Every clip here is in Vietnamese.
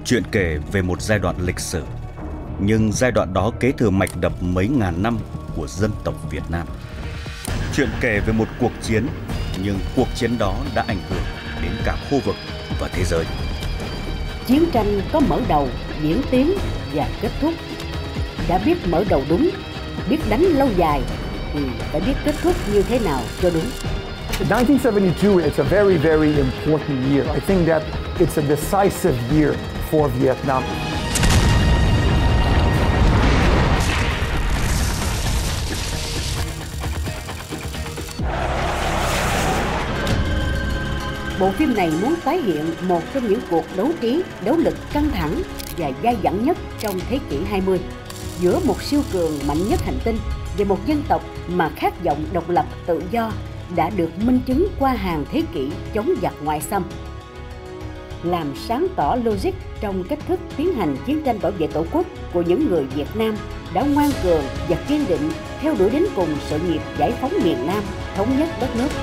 Chuyện kể về một giai đoạn lịch sử, nhưng giai đoạn đó kế thừa mạch đập mấy ngàn năm của dân tộc Việt Nam. Chuyện kể về một cuộc chiến, nhưng cuộc chiến đó đã ảnh hưởng đến cả khu vực và thế giới. Chiến tranh có mở đầu, diễn tiến và kết thúc. Đã biết mở đầu đúng, biết đánh lâu dài thì phải biết kết thúc như thế nào cho đúng. 1972, it's a very, very important year. I think that it's a decisive year for Vietnam. Bộ phim này muốn tái hiện một trong những cuộc đấu trí, đấu lực căng thẳng và dai dẳng nhất trong thế kỷ 20 giữa một siêu cường mạnh nhất hành tinh và một dân tộc mà khát vọng độc lập tự do đã được minh chứng qua hàng thế kỷ chống giặc ngoại xâm. Làm sáng tỏ logic trong cách thức tiến hành chiến tranh bảo vệ Tổ quốc của những người Việt Nam đã ngoan cường và kiên định theo đuổi đến cùng sự nghiệp giải phóng miền Nam, thống nhất đất nước.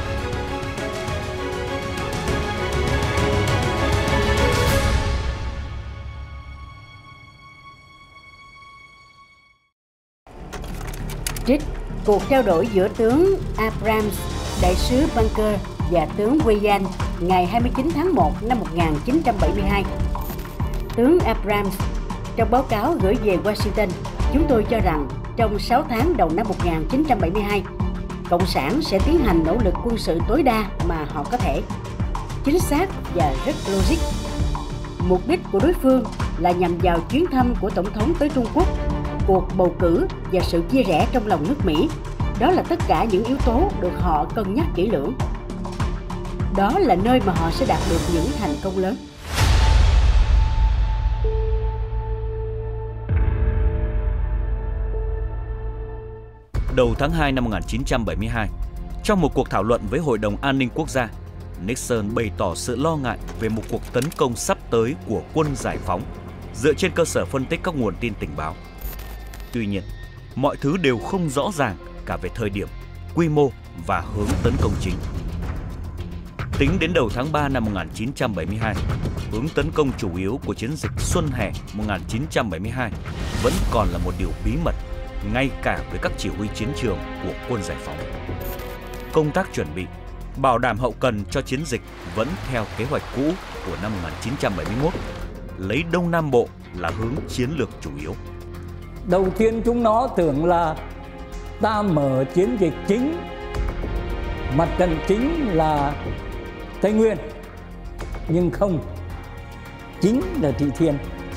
Trích cuộc trao đổi giữa tướng Abrams, đại sứ Bunker và tướng Weyan ngày 29 tháng 1 năm 1972. Tướng Abrams trong báo cáo gửi về Washington, chúng tôi cho rằng trong 6 tháng đầu năm 1972, Cộng sản sẽ tiến hành nỗ lực quân sự tối đa mà họ có thể. Chính xác và rất logic. Mục đích của đối phương là nhằm vào chuyến thăm của Tổng thống tới Trung Quốc, cuộc bầu cử và sự chia rẽ trong lòng nước Mỹ. Đó là tất cả những yếu tố được họ cân nhắc kỹ lưỡng. Đó là nơi mà họ sẽ đạt được những thành công lớn. Đầu tháng 2 năm 1972, trong một cuộc thảo luận với Hội đồng An ninh Quốc gia, Nixon bày tỏ sự lo ngại về một cuộc tấn công sắp tới của quân giải phóng dựa trên cơ sở phân tích các nguồn tin tình báo. Tuy nhiên, mọi thứ đều không rõ ràng cả về thời điểm, quy mô và hướng tấn công chính. Tính đến đầu tháng 3 năm 1972, hướng tấn công chủ yếu của chiến dịch Xuân Hè 1972 vẫn còn là một điều bí mật, ngay cả với các chỉ huy chiến trường của quân giải phóng. Công tác chuẩn bị, bảo đảm hậu cần cho chiến dịch vẫn theo kế hoạch cũ của năm 1971, lấy Đông Nam Bộ là hướng chiến lược chủ yếu. Đầu tiên chúng nó tưởng là ta mở chiến dịch chính, mặt trận chính là Tây Nguyên, nhưng không, chính là Trị Thiên.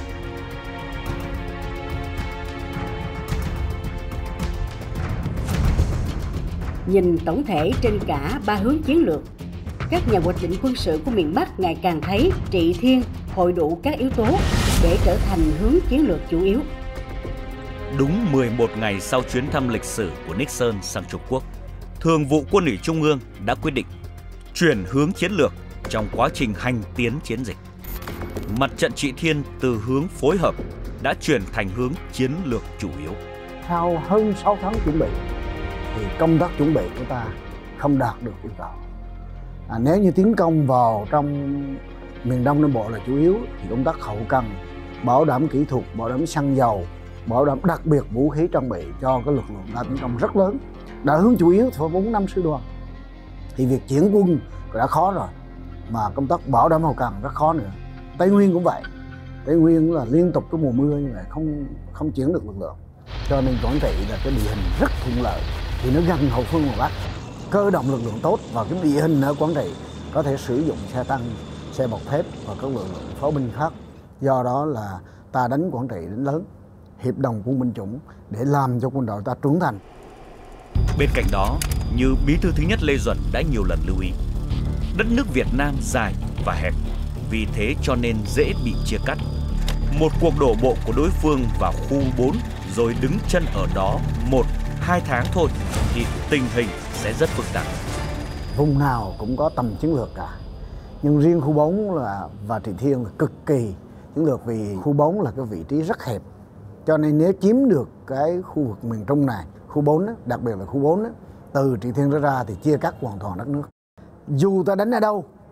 Nhìn tổng thể trên cả ba hướng chiến lược, các nhà hoạch định quân sự của miền Bắc ngày càng thấy Trị Thiên hội đủ các yếu tố để trở thành hướng chiến lược chủ yếu. Đúng 11 ngày sau chuyến thăm lịch sử của Nixon sang Trung Quốc, Thường vụ Quân ủy Trung ương đã quyết định chuyển hướng chiến lược trong quá trình hành tiến chiến dịch. Mặt trận Trị Thiên từ hướng phối hợp đã chuyển thành hướng chiến lược chủ yếu. Sau hơn 6 tháng chuẩn bị thì công tác chuẩn bị của ta không đạt được yêu cầu. Nếu như tiến công vào trong miền Đông Nam Bộ là chủ yếu thì công tác hậu cần, bảo đảm kỹ thuật, bảo đảm xăng dầu, bảo đảm đặc biệt vũ khí trang bị cho cái lực lượng ta tấn công rất lớn. Đã hướng chủ yếu phải 4-5 sư đoàn thì việc chuyển quân đã khó rồi, mà công tác bảo đảm hậu cần rất khó nữa. Tây Nguyên cũng vậy, Tây Nguyên là liên tục cái mùa mưa như vậy không chuyển được lực lượng, cho nên Quảng Trị là cái địa hình rất thuận lợi, thì nó gần hậu phương ngoài Bắc, cơ động lực lượng tốt, và cái địa hình ở Quảng Trị có thể sử dụng xe tăng, xe bọc thép và các lực lượng pháo binh khác. Do đó là ta đánh Quảng Trị đến lớn, hiệp đồng quân binh chủng để làm cho quân đội ta trưởng thành. Bên cạnh đó, như Bí thư thứ nhất Lê Duẩn đã nhiều lần lưu ý, đất nước Việt Nam dài và hẹp, vì thế cho nên dễ bị chia cắt. Một cuộc đổ bộ của đối phương vào khu 4 rồi đứng chân ở đó 1-2 tháng thôi thì tình hình sẽ rất phức tạp. Vùng nào cũng có tầm chiến lược cả, nhưng riêng khu 4 và Trị Thiên là cực kỳ chiến lược, vì khu 4 là cái vị trí rất hẹp. Cho nên nếu chiếm được cái khu vực miền Trung này, khu 4 đó, đặc biệt là khu 4 đó, từ Trị Thiên ra thì chia cắt hoàn toàn đất nước. Dù ta đánh ở đâu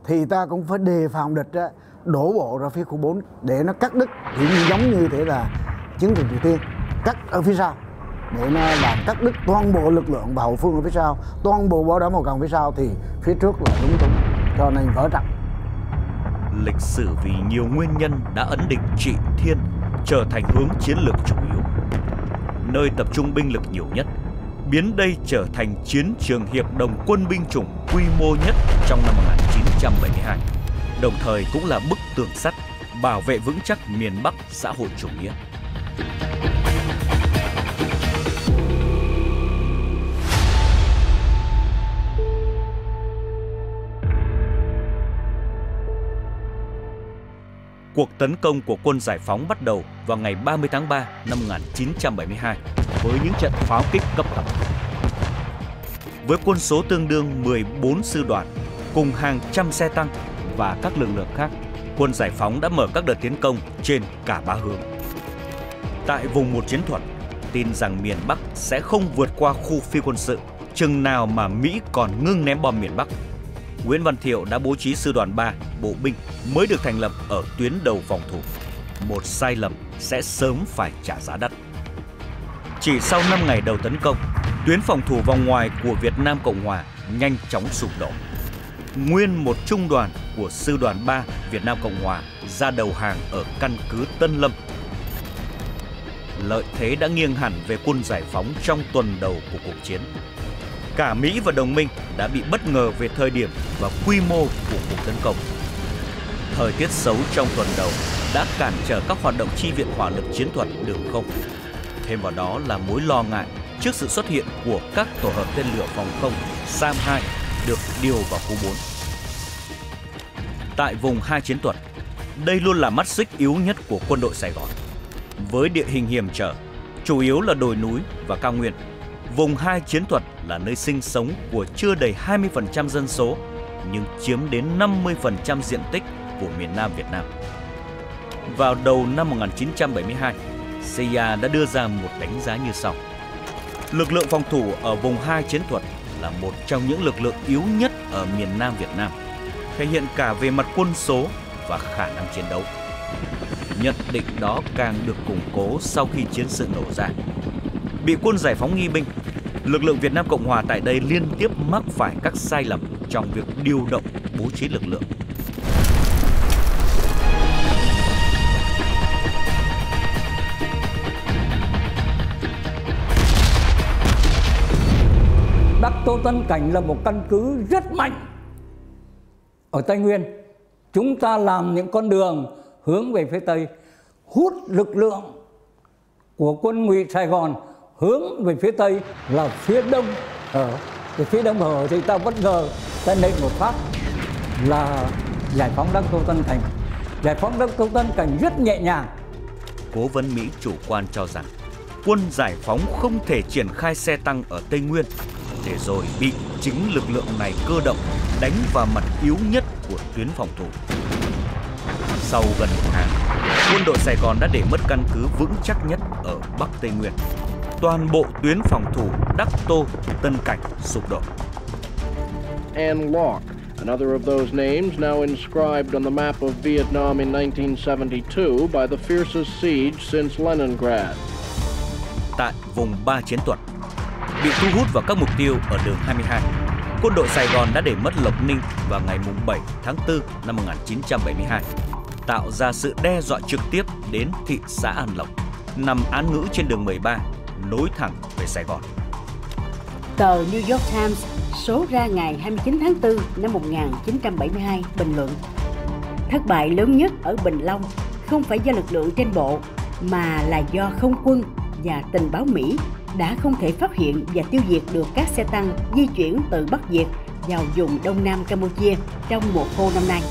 thì ta cũng phải đề phòng địch á, đổ bộ ra phía khu 4 để nó cắt đứt, thì giống như thế là chiến trường Triều Tiên, cắt ở phía sau để nó làm cắt đứt toàn bộ lực lượng và hậu phương ở phía sau, toàn bộ bảo đảm hậu cần phía sau, thì phía trước là lúng túng, cho nên vỡ trận. Lịch sử vì nhiều nguyên nhân đã ấn định Trị Thiên trở thành hướng chiến lược chủ yếu, nơi tập trung binh lực nhiều nhất, biến đây trở thành chiến trường hiệp đồng quân binh chủng quy mô nhất trong năm 1972, đồng thời cũng là bức tường sắt bảo vệ vững chắc miền Bắc xã hội chủ nghĩa. Cuộc tấn công của quân giải phóng bắt đầu vào ngày 30 tháng 3 năm 1972 với những trận pháo kích cấp tốc. Với quân số tương đương 14 sư đoàn cùng hàng trăm xe tăng và các lực lượng khác, quân giải phóng đã mở các đợt tiến công trên cả ba hướng. Tại vùng một chiến thuật, tin rằng miền Bắc sẽ không vượt qua khu phi quân sự chừng nào mà Mỹ còn ngưng ném bom miền Bắc, Nguyễn Văn Thiệu đã bố trí sư đoàn 3 bộ binh mới được thành lập ở tuyến đầu phòng thủ. Một sai lầm sẽ sớm phải trả giá đắt. Chỉ sau 5 ngày đầu tấn công, tuyến phòng thủ vòng ngoài của Việt Nam Cộng Hòa nhanh chóng sụp đổ. Nguyên một trung đoàn của sư đoàn 3 Việt Nam Cộng Hòa ra đầu hàng ở căn cứ Tân Lâm. Lợi thế đã nghiêng hẳn về quân giải phóng trong tuần đầu của cuộc chiến. Cả Mỹ và đồng minh đã bị bất ngờ về thời điểm và quy mô của cuộc tấn công. Thời tiết xấu trong tuần đầu đã cản trở các hoạt động chi viện hỏa lực chiến thuật đường không. Thêm vào đó là mối lo ngại trước sự xuất hiện của các tổ hợp tên lửa phòng không SAM-2 được điều vào khu 4. Tại vùng 2 chiến thuật, đây luôn là mắt xích yếu nhất của quân đội Sài Gòn. Với địa hình hiểm trở, chủ yếu là đồi núi và cao nguyên, vùng 2 chiến thuật là nơi sinh sống của chưa đầy 20% dân số, nhưng chiếm đến 50% diện tích của miền Nam Việt Nam. Vào đầu năm 1972, CIA đã đưa ra một đánh giá như sau. Lực lượng phòng thủ ở vùng 2 chiến thuật là một trong những lực lượng yếu nhất ở miền Nam Việt Nam, thể hiện cả về mặt quân số và khả năng chiến đấu. Nhận định đó càng được củng cố sau khi chiến sự nổ ra. Bị quân giải phóng nghi binh, lực lượng Việt Nam Cộng Hòa tại đây liên tiếp mắc phải các sai lầm trong việc điều động, bố trí lực lượng. Đắc Tô Tân Cảnh là một căn cứ rất mạnh ở Tây Nguyên. Chúng ta làm những con đường hướng về phía Tây, hút lực lượng của quân ngụy Sài Gòn hướng về phía Tây là phía Đông Hở. Phía Đông Hở thì ta bất ngờ ta nện một phát là giải phóng Đắc Tô Tân Cảnh. Giải phóng Đắc Tô Tân Cảnh rất nhẹ nhàng. Cố vấn Mỹ chủ quan cho rằng quân giải phóng không thể triển khai xe tăng ở Tây Nguyên, để rồi bị chính lực lượng này cơ động đánh vào mặt yếu nhất của tuyến phòng thủ. Sau gần một tháng, quân đội Sài Gòn đã để mất căn cứ vững chắc nhất ở Bắc Tây Nguyên. Toàn bộ tuyến phòng thủ Đắc Tô, Tân Cảnh sụp đổ. An Loc, another of those names now inscribed on the map of Vietnam in 1972 by the fiercest siege since Leningrad. Tại vùng 3 chiến thuật, bị thu hút vào các mục tiêu ở đường 22, quân đội Sài Gòn đã để mất Lộc Ninh vào ngày 7 tháng 4 năm 1972, tạo ra sự đe dọa trực tiếp đến thị xã An Lộc, nằm án ngữ trên đường 13, nối thẳng về Sài Gòn. Tờ New York Times số ra ngày 29 tháng 4 năm 1972 bình luận: thất bại lớn nhất ở Bình Long không phải do lực lượng trên bộ, mà là do không quân và tình báo Mỹ đã không thể phát hiện và tiêu diệt được các xe tăng di chuyển từ Bắc Việt vào vùng Đông Nam Campuchia trong mùa khô năm nay.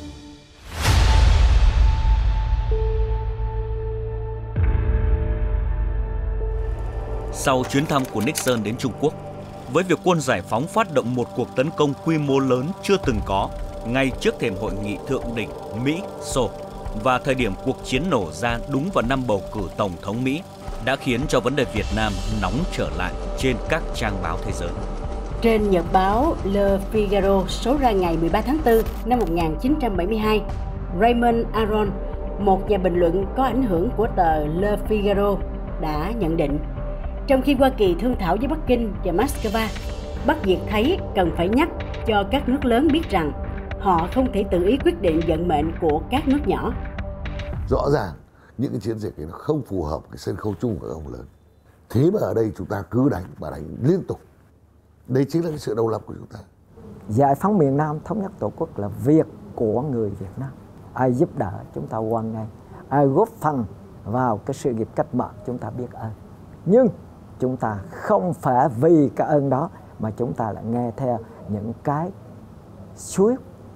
Sau chuyến thăm của Nixon đến Trung Quốc, với việc quân giải phóng phát động một cuộc tấn công quy mô lớn chưa từng có ngay trước thềm hội nghị thượng đỉnh Mỹ-Xô và thời điểm cuộc chiến nổ ra đúng vào năm bầu cử Tổng thống Mỹ, đã khiến cho vấn đề Việt Nam nóng trở lại trên các trang báo thế giới. Trên nhật báo Le Figaro số ra ngày 13 tháng 4 năm 1972, Raymond Aron, một nhà bình luận có ảnh hưởng của tờ Le Figaro, đã nhận định trong khi Hoa Kỳ thương thảo với Bắc Kinh và Moscow, Bắc Việt thấy cần phải nhắc cho các nước lớn biết rằng họ không thể tự ý quyết định vận mệnh của các nước nhỏ. Rõ ràng những cái chiến dịch này nó không phù hợp với sân khấu chung của ông lớn. Thế mà ở đây chúng ta cứ đánh và đánh liên tục. Đây chính là cái sự độc lập của chúng ta. Giải phóng miền Nam, thống nhất Tổ quốc là việc của người Việt Nam. Ai giúp đỡ chúng ta hoan nghênh, ai góp phần vào cái sự nghiệp cách mạng chúng ta biết ơn. Nhưng chúng ta không phải vì cái ơn đó mà chúng ta lại nghe theo những cái suối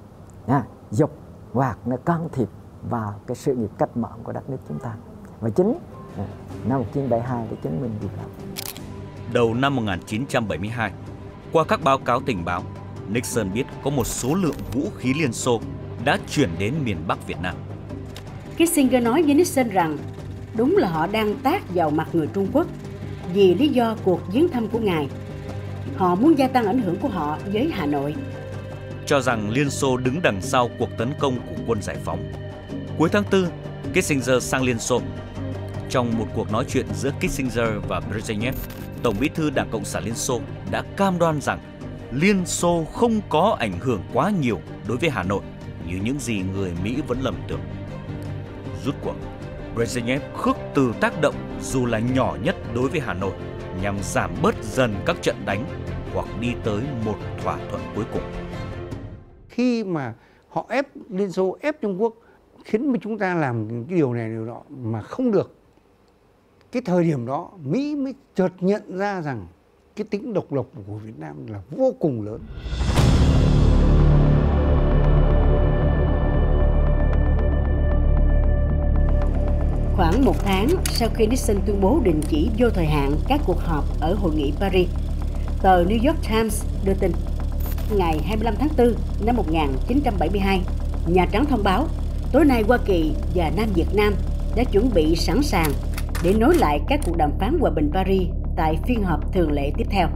dục hoặc nó can thiệp vào cái sự nghiệp cách mạng của đất nước chúng ta. Và chính năm 1972 đã chứng minh điều đó. Đầu năm 1972, qua các báo cáo tình báo, Nixon biết có một số lượng vũ khí Liên Xô đã chuyển đến miền Bắc Việt Nam. Kissinger nói với Nixon rằng đúng là họ đang tát vào mặt người Trung Quốc vì lý do cuộc viếng thăm của ngài. Họ muốn gia tăng ảnh hưởng của họ với Hà Nội. Cho rằng Liên Xô đứng đằng sau cuộc tấn công của quân giải phóng. Cuối tháng 4, Kissinger sang Liên Xô. Trong một cuộc nói chuyện giữa Kissinger và Brezhnev, Tổng bí thư Đảng Cộng sản Liên Xô đã cam đoan rằng Liên Xô không có ảnh hưởng quá nhiều đối với Hà Nội như những gì người Mỹ vẫn lầm tưởng. Rút cuộc, Brezhnev khước từ tác động dù là nhỏ nhất đối với Hà Nội nhằm giảm bớt dần các trận đánh hoặc đi tới một thỏa thuận cuối cùng. Khi mà họ ép Liên Xô, ép Trung Quốc khiến chúng ta làm cái điều này điều đó mà không được, cái thời điểm đó Mỹ mới chợt nhận ra rằng cái tính độc lập của Việt Nam là vô cùng lớn. Khoảng một tháng sau khi Nixon tuyên bố đình chỉ vô thời hạn các cuộc họp ở Hội nghị Paris, tờ New York Times đưa tin ngày 25 tháng 4 năm 1972, Nhà Trắng thông báo tối nay Hoa Kỳ và Nam Việt Nam đã chuẩn bị sẵn sàng để nối lại các cuộc đàm phán hòa bình Paris tại phiên họp thường lệ tiếp theo.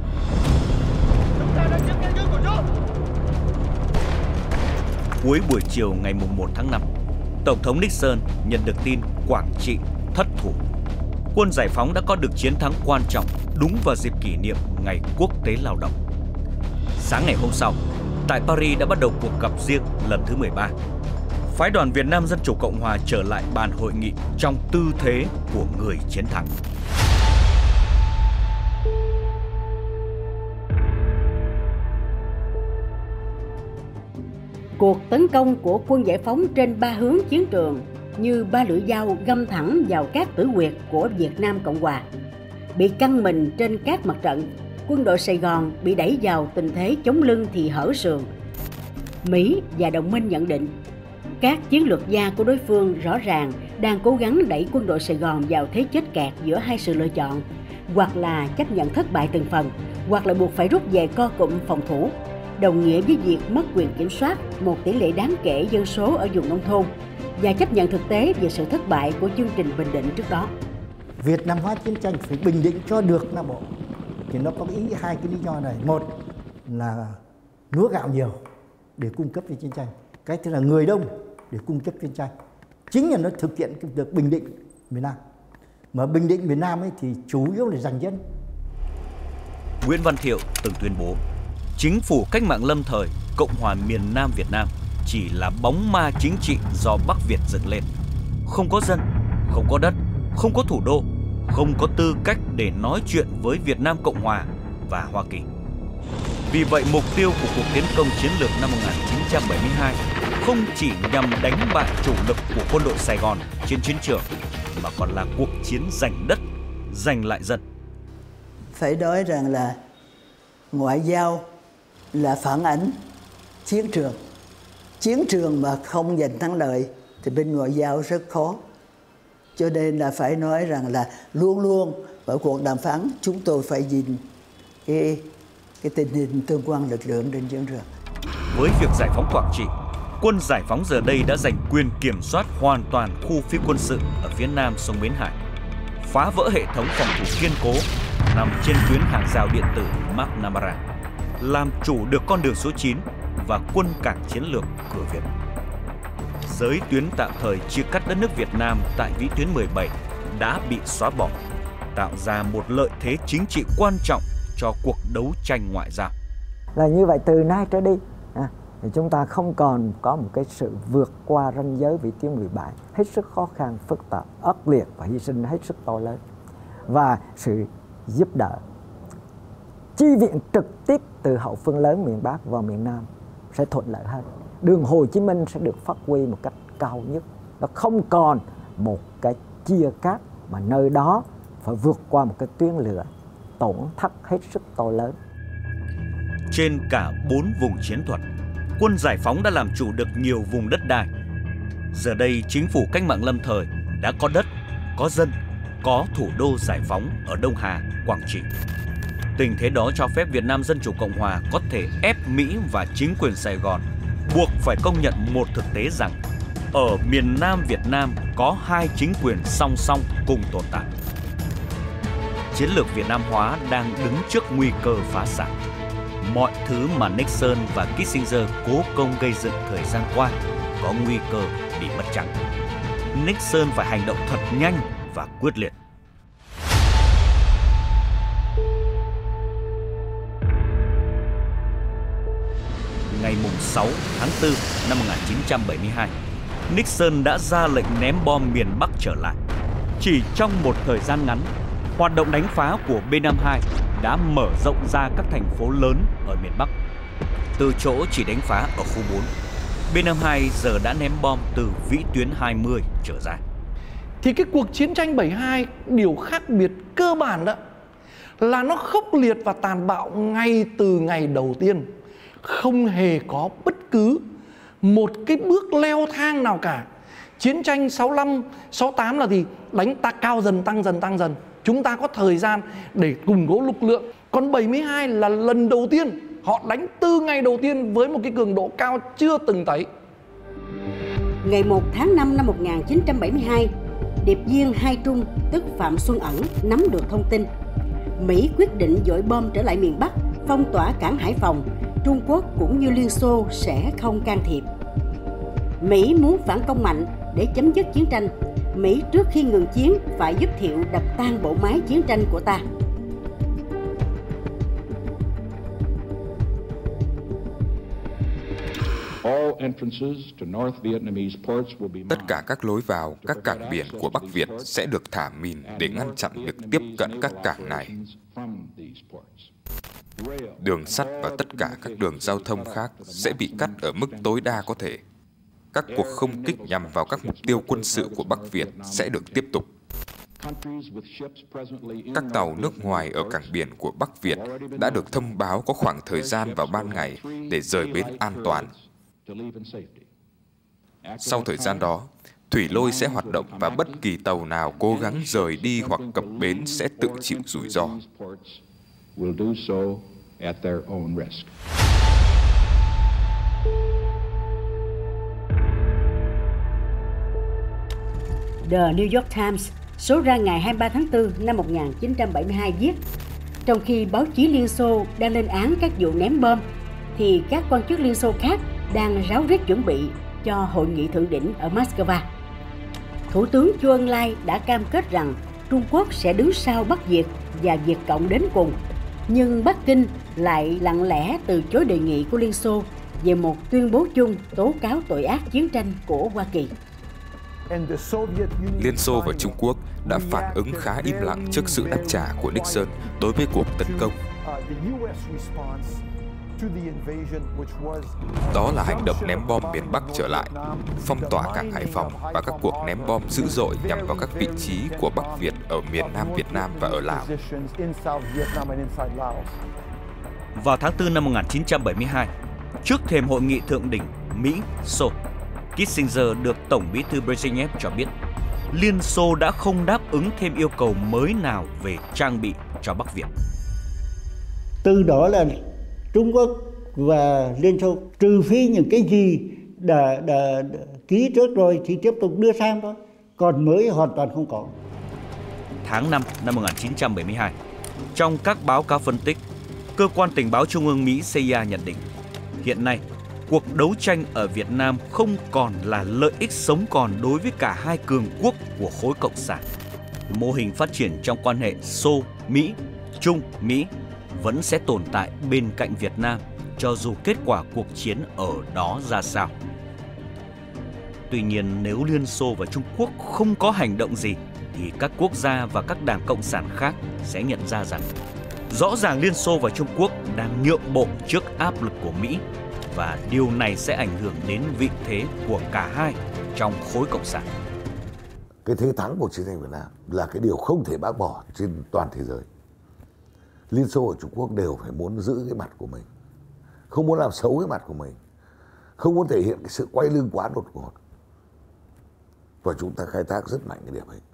Cuối buổi chiều ngày 1 tháng 5, Tổng thống Nixon nhận được tin Quảng Trị thất thủ. Quân giải phóng đã có được chiến thắng quan trọng đúng vào dịp kỷ niệm Ngày Quốc tế Lao động. Sáng ngày hôm sau, tại Paris đã bắt đầu cuộc gặp riêng lần thứ 13. Phái đoàn Việt Nam Dân Chủ Cộng Hòa trở lại bàn hội nghị trong tư thế của người chiến thắng. Cuộc tấn công của quân giải phóng trên ba hướng chiến trường như ba lưỡi dao găm thẳng vào các tử huyệt của Việt Nam Cộng Hòa. Bị căng mình trên các mặt trận, quân đội Sài Gòn bị đẩy vào tình thế chống lưng thì hở sườn. Mỹ và đồng minh nhận định các chiến lược gia của đối phương rõ ràng đang cố gắng đẩy quân đội Sài Gòn vào thế chết kẹt giữa hai sự lựa chọn, hoặc là chấp nhận thất bại từng phần, hoặc là buộc phải rút về co cụm phòng thủ, đồng nghĩa với việc mất quyền kiểm soát một tỷ lệ đáng kể dân số ở vùng nông thôn và chấp nhận thực tế về sự thất bại của chương trình Bình Định trước đó. Việt Nam hóa chiến tranh phải bình định cho được Nam Bộ. Thì nó có hai cái lý do này. Một là lúa gạo nhiều để cung cấp cho chiến tranh. Cái thứ là người đông để cung cấp chiến tranh. Chính là nó thực hiện cái việc bình định miền Nam. Mà bình định miền Nam ấy thì chủ yếu là giành dân. Nguyễn Văn Thiệu từng tuyên bố chính phủ cách mạng lâm thời Cộng hòa miền Nam Việt Nam chỉ là bóng ma chính trị do Bắc Việt dựng lên. Không có dân, không có đất, không có thủ đô, không có tư cách để nói chuyện với Việt Nam Cộng Hòa và Hoa Kỳ. Vì vậy, mục tiêu của cuộc tiến công chiến lược năm 1972 không chỉ nhằm đánh bại chủ lực của quân đội Sài Gòn trên chiến trường, mà còn là cuộc chiến giành đất, giành lại dân. Phải nói rằng là ngoại giao là phản ánh chiến trường. Chiến trường mà không giành thắng lợi thì bên ngoại giao rất khó. Cho nên là phải nói rằng là luôn luôn ở cuộc đàm phán chúng tôi phải nhìn cái tình hình tương quan lực lượng trên chiến trường. Với việc giải phóng Quảng Trị, quân giải phóng giờ đây đã giành quyền kiểm soát hoàn toàn khu phi quân sự ở phía nam sông Bến Hải, phá vỡ hệ thống phòng thủ kiên cố nằm trên tuyến hàng rào điện tử McNamara, làm chủ được con đường số 9 và quân cảng chiến lược cửa Việt. Giới tuyến tạm thời chia cắt đất nước Việt Nam tại vĩ tuyến 17 đã bị xóa bỏ, tạo ra một lợi thế chính trị quan trọng cho cuộc đấu tranh ngoại giao. Là như vậy, từ nay trở đi thì chúng ta không còn có một cái sự vượt qua ranh giới vĩ tuyến 17 hết sức khó khăn, phức tạp, ác liệt và hy sinh hết sức to lớn. Và sự giúp đỡ, chi viện trực tiếp từ hậu phương lớn miền Bắc vào miền Nam sẽ thuận lợi hơn. Đường Hồ Chí Minh sẽ được phát huy một cách cao nhất. Nó không còn một cái chia cắt mà nơi đó phải vượt qua một cái tuyến lửa tổn thất hết sức to lớn. Trên cả 4 vùng chiến thuật, quân giải phóng đã làm chủ được nhiều vùng đất đai. Giờ đây, chính phủ cách mạng lâm thời đã có đất, có dân, có thủ đô giải phóng ở Đông Hà, Quảng Trị. Tình thế đó cho phép Việt Nam Dân Chủ Cộng Hòa có thể ép Mỹ và chính quyền Sài Gòn buộc phải công nhận một thực tế rằng ở miền Nam Việt Nam có hai chính quyền song song cùng tồn tại. Chiến lược Việt Nam hóa đang đứng trước nguy cơ phá sản. Mọi thứ mà Nixon và Kissinger cố công gây dựng thời gian qua có nguy cơ bị mất trắng. Nixon phải hành động thật nhanh và quyết liệt. Ngày 6 tháng 4 năm 1972, Nixon đã ra lệnh ném bom miền Bắc trở lại. Chỉ trong một thời gian ngắn, hoạt động đánh phá của B-52 đã mở rộng ra các thành phố lớn ở miền Bắc. Từ chỗ chỉ đánh phá ở khu 4, B-52 giờ đã ném bom từ vĩ tuyến 20 trở ra. Thì cái cuộc chiến tranh 72, điều khác biệt cơ bản đó là nó khốc liệt và tàn bạo ngay từ ngày đầu tiên. Không hề có bất cứ một cái bước leo thang nào cả. Chiến tranh 65, 68 là gì? Đánh cao dần, tăng dần. Chúng ta có thời gian để củng cố lực lượng. Còn 72 là lần đầu tiên họ đánh từ ngày đầu tiên với một cái cường độ cao chưa từng thấy. Ngày 1 tháng 5 năm 1972, điệp viên Hai Trung tức Phạm Xuân Ẩn nắm được thông tin Mỹ quyết định dội bom trở lại miền Bắc, phong tỏa cảng Hải Phòng. Trung Quốc cũng như Liên Xô sẽ không can thiệp. Mỹ muốn phản công mạnh để chấm dứt chiến tranh. Mỹ trước khi ngừng chiến phải giúp Thiệu đập tan bộ máy chiến tranh của ta. Tất cả các lối vào, các cảng biển của Bắc Việt sẽ được thả mìn để ngăn chặn việc tiếp cận các cảng này. Đường sắt và tất cả các đường giao thông khác sẽ bị cắt ở mức tối đa có thể. Các cuộc không kích nhằm vào các mục tiêu quân sự của Bắc Việt sẽ được tiếp tục. Các tàu nước ngoài ở cảng biển của Bắc Việt đã được thông báo có khoảng thời gian vào ban ngày để rời bến an toàn. Sau thời gian đó, thủy lôi sẽ hoạt động và bất kỳ tàu nào cố gắng rời đi hoặc cập bến sẽ tự chịu rủi ro. The New York Times số ra ngày 23 tháng 4 năm 1972 viết: trong khi báo chí Liên Xô đang lên án các vụ ném bom, thì các quan chức Liên Xô khác đang ráo riết chuẩn bị cho hội nghị thượng đỉnh ở Moscow. Thủ tướng Chu Ân Lai đã cam kết rằng Trung Quốc sẽ đứng sau Bắc Việt và Việt Cộng đến cùng, nhưng Bắc Kinh lại lặng lẽ từ chối đề nghị của Liên Xô về một tuyên bố chung tố cáo tội ác chiến tranh của Hoa Kỳ. Liên Xô và Trung Quốc đã phản ứng khá im lặng trước sự đáp trả của Nixon đối với cuộc tấn công. Đó là hành động ném bom miền Bắc trở lại, phong tỏa cảng Hải Phòng và các cuộc ném bom dữ dội nhằm vào các vị trí của Bắc Việt ở miền Nam Việt Nam và ở Lào. Vào tháng 4 năm 1972, trước thềm hội nghị thượng đỉnh Mỹ-Xô, Kissinger được Tổng bí thư Brezhnev cho biết Liên Xô đã không đáp ứng thêm yêu cầu mới nào về trang bị cho Bắc Việt. Từ đó là Trung Quốc và Liên Xô trừ phi những cái gì đã ký trước rồi thì tiếp tục đưa sang thôi, còn mới hoàn toàn không có. Tháng 5 năm 1972, Trong các báo cáo phân tích, Cơ quan Tình báo Trung ương Mỹ CIA nhận định, hiện nay, cuộc đấu tranh ở Việt Nam không còn là lợi ích sống còn đối với cả hai cường quốc của khối cộng sản. Mô hình phát triển trong quan hệ Xô-Mỹ, Trung-Mỹ vẫn sẽ tồn tại bên cạnh Việt Nam cho dù kết quả cuộc chiến ở đó ra sao. Tuy nhiên, nếu Liên Xô và Trung Quốc không có hành động gì, thì các quốc gia và các đảng cộng sản khác sẽ nhận ra rằng rõ ràng Liên Xô và Trung Quốc đang nhượng bộ trước áp lực của Mỹ, và điều này sẽ ảnh hưởng đến vị thế của cả hai trong khối cộng sản. Cái thế thắng của chiến tranh Việt Nam là cái điều không thể bác bỏ trên toàn thế giới. Liên Xô và Trung Quốc đều phải muốn giữ cái mặt của mình, không muốn làm xấu cái mặt của mình, không muốn thể hiện cái sự quay lưng quá đột ngột. Và chúng ta khai thác rất mạnh cái điểm ấy.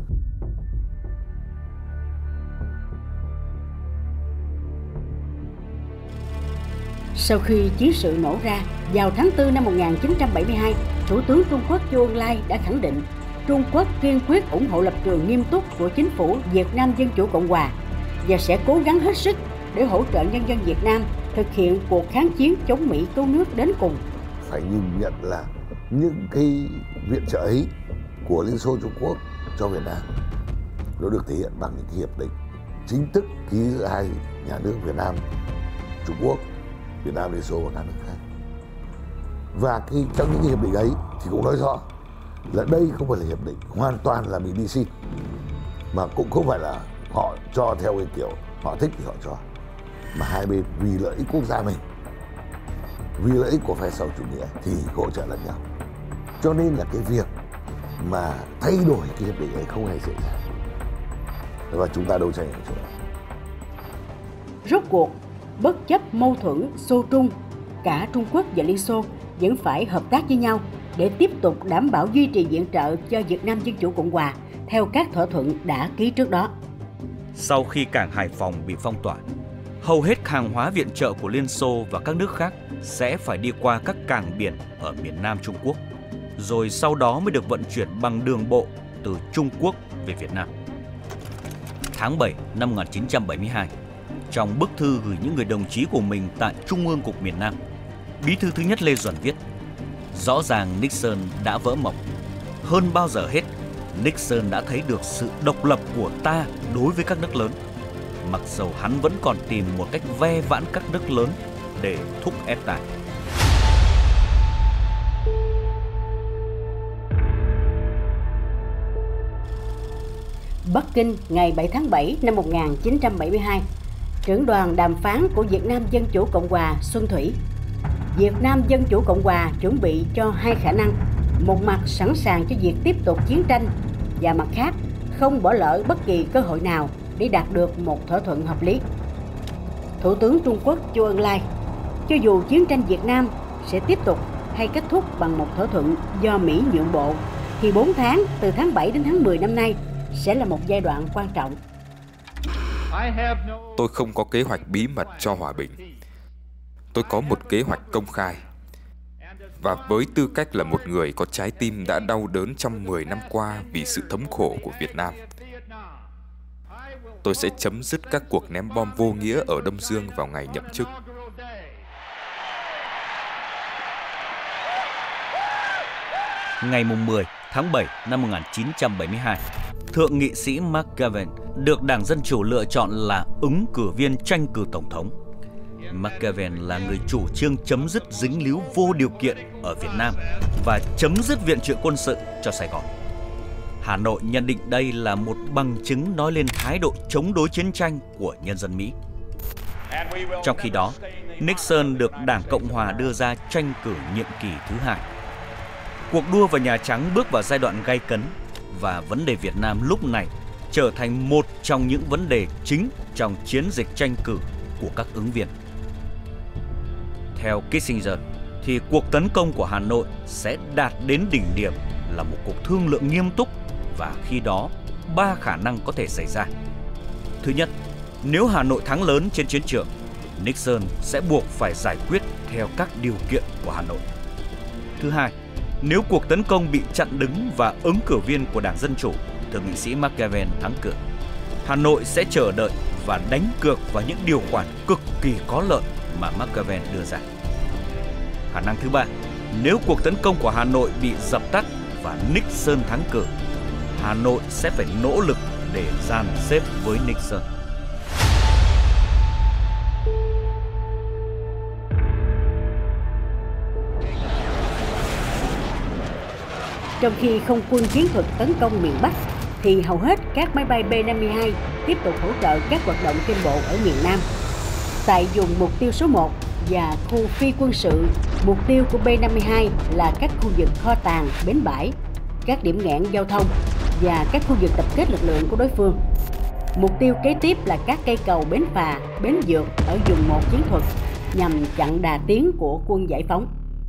Sau khi chiến sự nổ ra, vào tháng 4 năm 1972, Thủ tướng Trung Quốc Zhou Enlai đã khẳng định Trung Quốc kiên quyết ủng hộ lập trường nghiêm túc của chính phủ Việt Nam Dân Chủ Cộng Hòa và sẽ cố gắng hết sức để hỗ trợ nhân dân Việt Nam thực hiện cuộc kháng chiến chống Mỹ cứu nước đến cùng. Phải nhìn nhận là những cái viện trợ ấy của Liên Xô Trung Quốc cho Việt Nam nó được thể hiện bằng những cái hiệp định chính thức ký giữa hai nhà nước Việt Nam, Trung Quốc, Việt Nam, Liên Xô và các nước khác. Và trong những cái hiệp định ấy thì cũng nói rõ là đây không phải là hiệp định hoàn toàn là Mỹ đi xin, mà cũng không phải là họ cho theo cái kiểu họ thích thì họ cho, mà hai bên vì lợi ích quốc gia mình, vì lợi ích của phe sau chủ nghĩa thì hỗ trợ lẫn nhau. Cho nên là cái việc mà thay đổi cái hiệp định ấy không hề dễ dàng, và chúng ta đấu tranh ở chỗ đó. Rốt cuộc, bất chấp mâu thuẫn Xô Trung, cả Trung Quốc và Liên Xô vẫn phải hợp tác với nhau để tiếp tục đảm bảo duy trì viện trợ cho Việt Nam Dân Chủ Cộng Hòa theo các thỏa thuận đã ký trước đó. Sau khi cảng Hải Phòng bị phong tỏa, hầu hết hàng hóa viện trợ của Liên Xô và các nước khác sẽ phải đi qua các cảng biển ở miền Nam Trung Quốc, rồi sau đó mới được vận chuyển bằng đường bộ từ Trung Quốc về Việt Nam. Tháng 7 năm 1972, trong bức thư gửi những người đồng chí của mình tại Trung ương Cục miền Nam, Bí thư thứ nhất Lê Duẩn viết: rõ ràng Nixon đã vỡ mộng. Hơn bao giờ hết, Nixon đã thấy được sự độc lập của ta đối với các nước lớn, mặc dầu hắn vẫn còn tìm một cách ve vãn các nước lớn để thúc ép ta. Bắc Kinh, ngày 7 tháng 7 năm 1972, trưởng đoàn đàm phán của Việt Nam Dân Chủ Cộng Hòa Xuân Thủy. Việt Nam Dân Chủ Cộng Hòa chuẩn bị cho hai khả năng: một mặt sẵn sàng cho việc tiếp tục chiến tranh, và mặt khác không bỏ lỡ bất kỳ cơ hội nào để đạt được một thỏa thuận hợp lý. Thủ tướng Trung Quốc Zhou Enlai, cho dù chiến tranh Việt Nam sẽ tiếp tục hay kết thúc bằng một thỏa thuận do Mỹ nhượng bộ, thì 4 tháng từ tháng 7 đến tháng 10 năm nay sẽ là một giai đoạn quan trọng. Tôi không có kế hoạch bí mật cho hòa bình. Tôi có một kế hoạch công khai. Và với tư cách là một người có trái tim đã đau đớn trong 10 năm qua vì sự thống khổ của Việt Nam, tôi sẽ chấm dứt các cuộc ném bom vô nghĩa ở Đông Dương vào ngày nhậm chức. Ngày 10 tháng 7 năm 1972, Thượng nghị sĩ McGovern được Đảng Dân Chủ lựa chọn là ứng cử viên tranh cử Tổng thống. McGovern là người chủ trương chấm dứt dính líu vô điều kiện ở Việt Nam và chấm dứt viện trợ quân sự cho Sài Gòn. Hà Nội nhận định đây là một bằng chứng nói lên thái độ chống đối chiến tranh của nhân dân Mỹ. Trong khi đó, Nixon được Đảng Cộng Hòa đưa ra tranh cử nhiệm kỳ thứ hai. Cuộc đua vào Nhà Trắng bước vào giai đoạn gay cấn, và vấn đề Việt Nam lúc này trở thành một trong những vấn đề chính trong chiến dịch tranh cử của các ứng viên. Theo Kissinger, thì cuộc tấn công của Hà Nội sẽ đạt đến đỉnh điểm là một cuộc thương lượng nghiêm túc, và khi đó 3 khả năng có thể xảy ra. Thứ nhất, nếu Hà Nội thắng lớn trên chiến trường, Nixon sẽ buộc phải giải quyết theo các điều kiện của Hà Nội. Thứ hai, nếu cuộc tấn công bị chặn đứng và ứng cử viên của Đảng Dân Chủ, Thượng nghị sĩ McGovern thắng cử, Hà Nội sẽ chờ đợi và đánh cược vào những điều khoản cực kỳ có lợi mà Machiavelli đưa ra. Khả năng thứ ba, nếu cuộc tấn công của Hà Nội bị dập tắt và Nixon thắng cử, Hà Nội sẽ phải nỗ lực để dàn xếp với Nixon. Trong khi không quân chiến thuật tấn công miền Bắc, thì hầu hết các máy bay B-52 tiếp tục hỗ trợ các hoạt động trên bộ ở miền Nam. Tại vùng mục tiêu số 1 và khu phi quân sự, mục tiêu của B-52 là các khu vực kho tàng, bến bãi, các điểm nghẽn giao thông và các khu vực tập kết lực lượng của đối phương. Mục tiêu kế tiếp là các cây cầu bến phà, bến dược ở vùng 1 chiến thuật nhằm chặn đà tiến của quân giải phóng.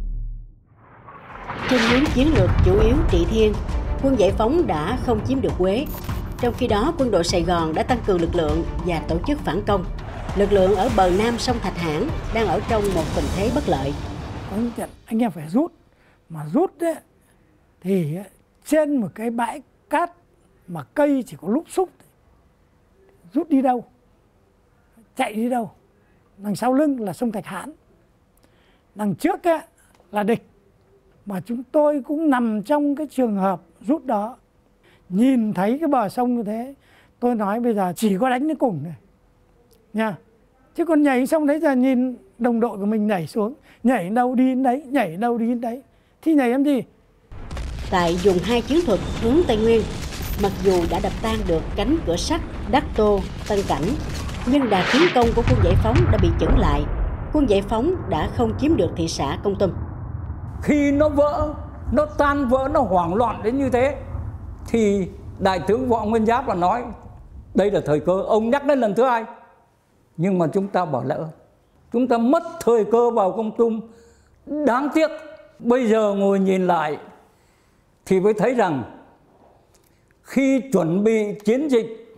Trên hướng chiến lược chủ yếu Trị Thiên, quân giải phóng đã không chiếm được Huế. Trong khi đó, quân đội Sài Gòn đã tăng cường lực lượng và tổ chức phản công. Lực lượng ở bờ nam sông Thạch Hãn đang ở trong một tình thế bất lợi. Anh em phải rút, mà rút ấy, thì trên một cái bãi cát mà cây chỉ có lúp xúp, rút đi đâu, chạy đi đâu. Đằng sau lưng là sông Thạch Hãn, đằng trước ấy là địch. Mà chúng tôi cũng nằm trong cái trường hợp rút đó. Nhìn thấy cái bờ sông như thế, tôi nói bây giờ chỉ có đánh đến cùng này nha. Chứ còn nhảy xong đấy, giờ nhìn đồng đội của mình nhảy xuống, nhảy đâu đi đến đấy, nhảy đâu đi đến đấy, thì nhảy em gì. Tại vùng 2 chiến thuật hướng Tây Nguyên, mặc dù đã đập tan được cánh cửa sắt Đắc Tô, Tân Cảnh, nhưng đà tiến công của quân giải phóng đã bị chững lại. Quân giải phóng đã không chiếm được thị xã Kon Tum. Khi nó vỡ, nó tan vỡ, nó hoảng loạn đến như thế, thì Đại tướng Võ Nguyên Giáp là nói đây là thời cơ. Ông nhắc đến lần thứ 2, nhưng mà chúng ta bỏ lỡ, chúng ta mất thời cơ vào Kon Tum. Đáng tiếc. Bây giờ ngồi nhìn lại thì mới thấy rằng khi chuẩn bị chiến dịch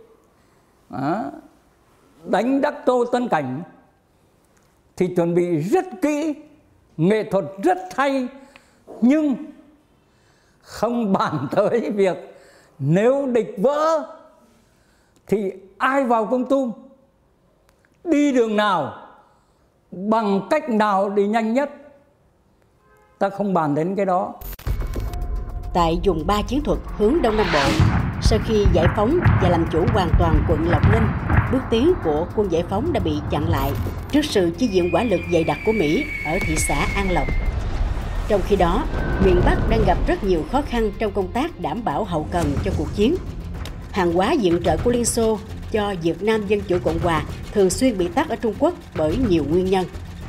đánh Đắc Tô, Tân Cảnh thì chuẩn bị rất kỹ, nghệ thuật rất hay, nhưng không bàn tới việc nếu địch vỡ thì ai vào Kon Tum, đi đường nào, bằng cách nào đi nhanh nhất. Ta không bàn đến cái đó. Tại vùng 3 chiến thuật hướng Đông Nam Bộ, sau khi giải phóng và làm chủ hoàn toàn quận Lộc Ninh, bước tiến của quân giải phóng đã bị chặn lại trước sự chi viện hỏa lực dày đặc của Mỹ ở thị xã An Lộc. Trong khi đó, miền Bắc đang gặp rất nhiều khó khăn trong công tác đảm bảo hậu cần cho cuộc chiến. Hàng hóa viện trợ của Liên Xô cho Việt Nam Dân Chủ Cộng Hòa thường xuyên bị tắc ở Trung Quốc bởi nhiều nguyên nhân.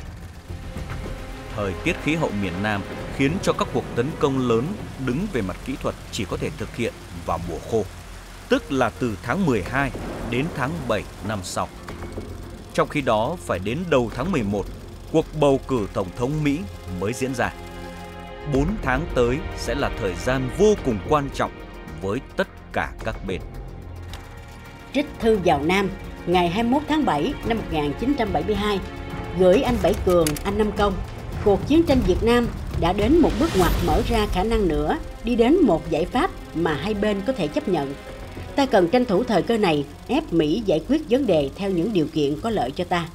Thời tiết khí hậu miền Nam khiến cho các cuộc tấn công lớn đứng về mặt kỹ thuật chỉ có thể thực hiện vào mùa khô, tức là từ tháng 12 đến tháng 7 năm sau. Trong khi đó, phải đến đầu tháng 11, cuộc bầu cử Tổng thống Mỹ mới diễn ra. 4 tháng tới sẽ là thời gian vô cùng quan trọng với tất cả các bên. Trích thư vào Nam ngày 21 tháng 7 năm 1972 gửi anh Bảy Cường, anh Năm Công. Cuộc chiến tranh Việt Nam đã đến một bước ngoặt mở ra khả năng nữa, đi đến một giải pháp mà hai bên có thể chấp nhận. Ta cần tranh thủ thời cơ này, ép Mỹ giải quyết vấn đề theo những điều kiện có lợi cho ta.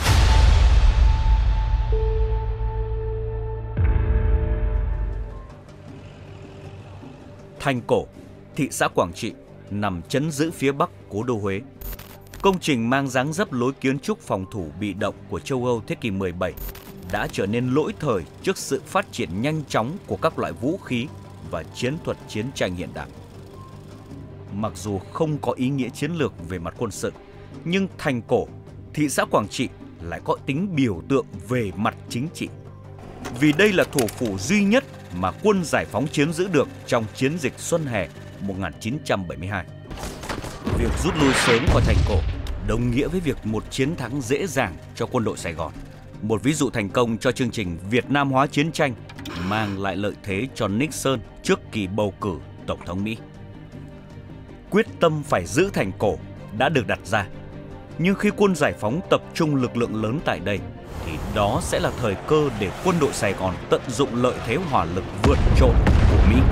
Thành Cổ, thị xã Quảng Trị, nằm trấn giữ phía bắc cố đô Huế. Công trình mang dáng dấp lối kiến trúc phòng thủ bị động của châu Âu thế kỷ 17 đã trở nên lỗi thời trước sự phát triển nhanh chóng của các loại vũ khí và chiến thuật chiến tranh hiện đại. Mặc dù không có ý nghĩa chiến lược về mặt quân sự, nhưng Thành Cổ, thị xã Quảng Trị lại có tính biểu tượng về mặt chính trị. Vì đây là thủ phủ duy nhất mà quân giải phóng chiếm giữ được trong chiến dịch Xuân Hè 1972. Việc rút lui sớm khỏi Thành Cổ đồng nghĩa với việc một chiến thắng dễ dàng cho quân đội Sài Gòn. Một ví dụ thành công cho chương trình Việt Nam hóa chiến tranh, mang lại lợi thế cho Nixon trước kỳ bầu cử Tổng thống Mỹ. Quyết tâm phải giữ Thành Cổ đã được đặt ra, nhưng khi quân giải phóng tập trung lực lượng lớn tại đây, thì đó sẽ là thời cơ để quân đội Sài Gòn tận dụng lợi thế hỏa lực vượt trội của Mỹ.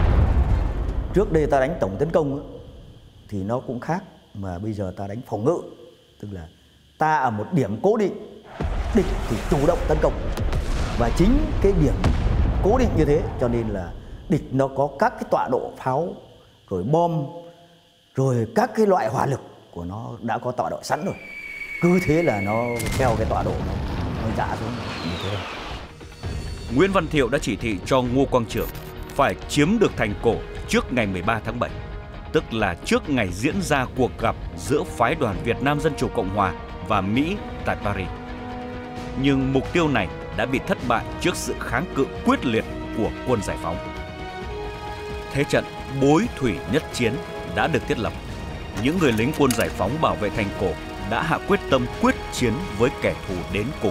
Trước đây ta đánh tổng tấn công thì nó cũng khác, mà bây giờ ta đánh phòng ngự tức là ta ở một điểm cố định, địch thì chủ động tấn công, và chính cái điểm cố định như thế cho nên là địch nó có các cái tọa độ pháo, rồi bom, rồi các cái loại hỏa lực của nó đã có tọa độ sẵn rồi. Cứ thế là nó theo cái tọa độ nó dã xuống như thế. Nguyễn Văn Thiệu đã chỉ thị cho Ngô Quang Trường phải chiếm được thành cổ trước ngày 13 tháng 7, tức là trước ngày diễn ra cuộc gặp giữa phái đoàn Việt Nam Dân Chủ Cộng Hòa và Mỹ tại Paris. Nhưng mục tiêu này đã bị thất bại trước sự kháng cự quyết liệt của quân giải phóng. Thế trận bối thủy nhất chiến đã được thiết lập. Những người lính quân giải phóng bảo vệ thành cổ đã hạ quyết tâm quyết chiến với kẻ thù đến cùng.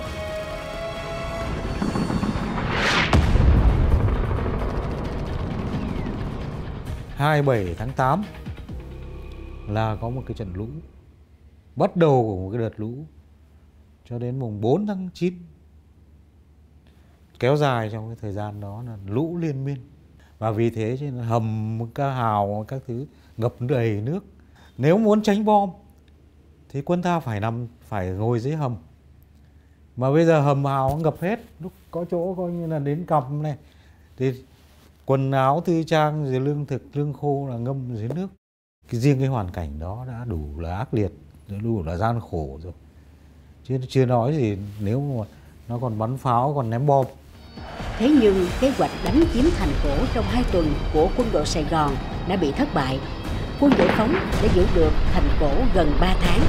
Ngày 27 tháng 8 là có một cái trận lũ, bắt đầu của một cái đợt lũ cho đến mùng 4 tháng 9. Kéo dài trong cái thời gian đó là lũ liên miên. Và vì thế cho nên hầm, ca hào, các thứ ngập đầy nước. Nếu muốn tránh bom thì quân ta phải ngồi dưới hầm. Mà bây giờ hầm hào ngập hết, lúc có chỗ coi như là đến cằm này. Thì quần áo tư trang, rồi lương thực, lương khô là ngâm dưới nước. Riêng cái hoàn cảnh đó đã đủ là ác liệt, đủ là gian khổ rồi. Chứ chưa nói gì nếu mà nó còn bắn pháo, còn ném bom. Thế nhưng kế hoạch đánh chiếm thành cổ trong 2 tuần của quân đội Sài Gòn đã bị thất bại. Quân giải phóng đã giữ được thành cổ gần 3 tháng.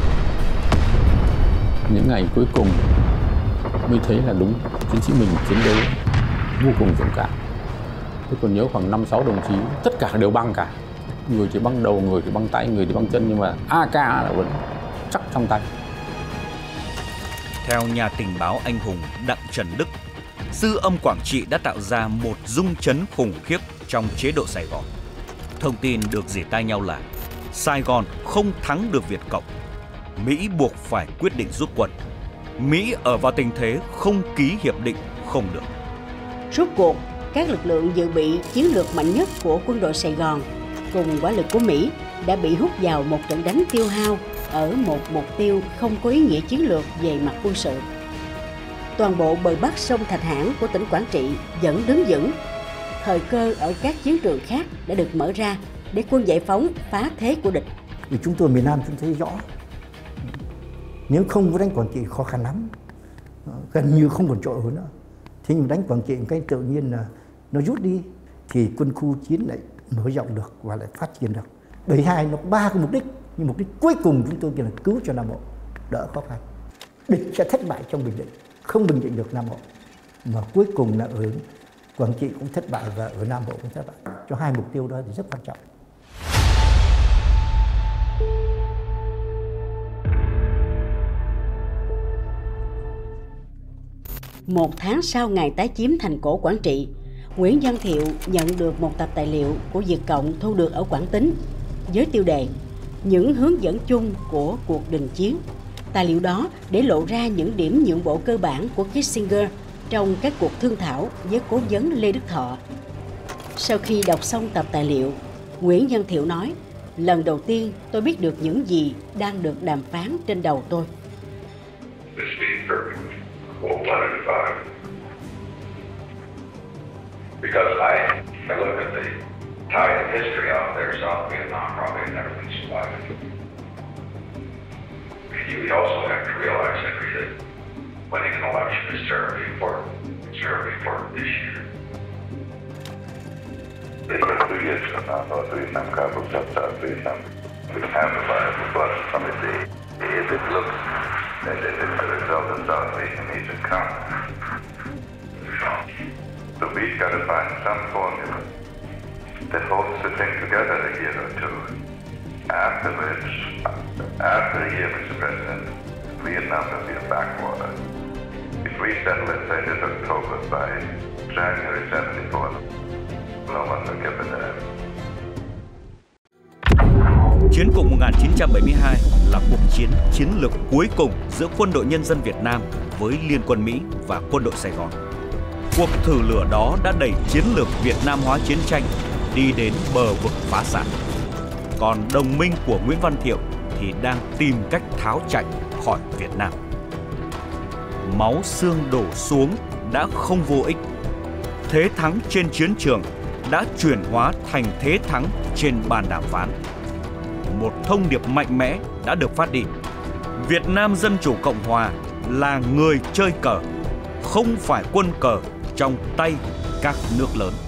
Những ngày cuối cùng mới thấy là đúng, chiến sĩ mình chiến đấu vô cùng dũng cảm. Tôi còn nhớ khoảng 5-6 đồng chí, tất cả đều băng cả. Người thì băng đầu, người thì băng tay, người thì băng chân, nhưng mà AK là vẫn chắc trong tay. Theo nhà tình báo anh hùng Đặng Trần Đức, dư âm Quảng Trị đã tạo ra một rung chấn khủng khiếp trong chế độ Sài Gòn. Thông tin được rỉ tai nhau là Sài Gòn không thắng được Việt Cộng, Mỹ buộc phải quyết định rút quân. Mỹ ở vào tình thế không ký hiệp định không được. Rốt cuộc, các lực lượng dự bị chiến lược mạnh nhất của quân đội Sài Gòn cùng hỏa lực của Mỹ đã bị hút vào một trận đánh tiêu hao ở một mục tiêu không có ý nghĩa chiến lược về mặt quân sự. Toàn bộ bờ bắc sông Thạch Hãn của tỉnh Quảng Trị vẫn đứng vững. Thời cơ ở các chiến trường khác đã được mở ra để quân giải phóng phá thế của địch. Vì chúng tôi miền Nam chúng thấy rõ, nếu không có đánh Quảng Trị khó khăn lắm, gần như không còn chỗ ở nữa. Thế nhưng đánh Quảng Trị một cách tự nhiên là nó rút đi thì quân khu chiến lại mở rộng được và lại phát triển được. 72 nó có 3 cái mục đích, nhưng mục đích cuối cùng chúng tôi là cứu cho Nam Bộ đỡ khó khăn. Địch sẽ thất bại trong Bình Định, không bình định được Nam Bộ, mà cuối cùng là ở Quảng Trị cũng thất bại và ở Nam Bộ cũng thất bại. Cho 2 mục tiêu đó thì rất quan trọng. Một tháng sau ngày tái chiếm thành cổ Quảng Trị, Nguyễn Văn Thiệu nhận được một tập tài liệu của Việt Cộng thu được ở Quảng Tín với tiêu đề Những hướng dẫn chung của cuộc đình chiến. Tài liệu đó để lộ ra những điểm nhượng bộ cơ bản của Kissinger trong các cuộc thương thảo với cố vấn Lê Đức Thọ. Sau khi đọc xong tập tài liệu, Nguyễn Văn Thiệu nói, lần đầu tiên tôi biết được những gì đang được đàm phán trên đầu tôi. Because I look at the Italian history out there, South Vietnam probably never been survived. You also have to realize, Henry, that winning an election is terribly important. It's terribly important this year. If it looks as if it's the result of South Vietnamese encounter, so we've got to find some formula that holds the thing together a year or two. After a year, Mr. President, Vietnam will be a backwater. If we settle it, say, this October, by January 74, no one will give a damn. Chiến cuộc 1972 là cuộc chiến chiến lược cuối cùng giữa Quân đội Nhân dân Việt Nam với Liên quân Mỹ và Quân đội Sài Gòn. Cuộc thử lửa đó đã đẩy chiến lược Việt Nam hóa chiến tranh đi đến bờ vực phá sản. Còn đồng minh của Nguyễn Văn Thiệu thì đang tìm cách tháo chạy khỏi Việt Nam. Máu xương đổ xuống đã không vô ích. Thế thắng trên chiến trường đã chuyển hóa thành thế thắng trên bàn đàm phán. Một thông điệp mạnh mẽ đã được phát đi. Việt Nam Dân Chủ Cộng Hòa là người chơi cờ, không phải quân cờ trong tay các nước lớn.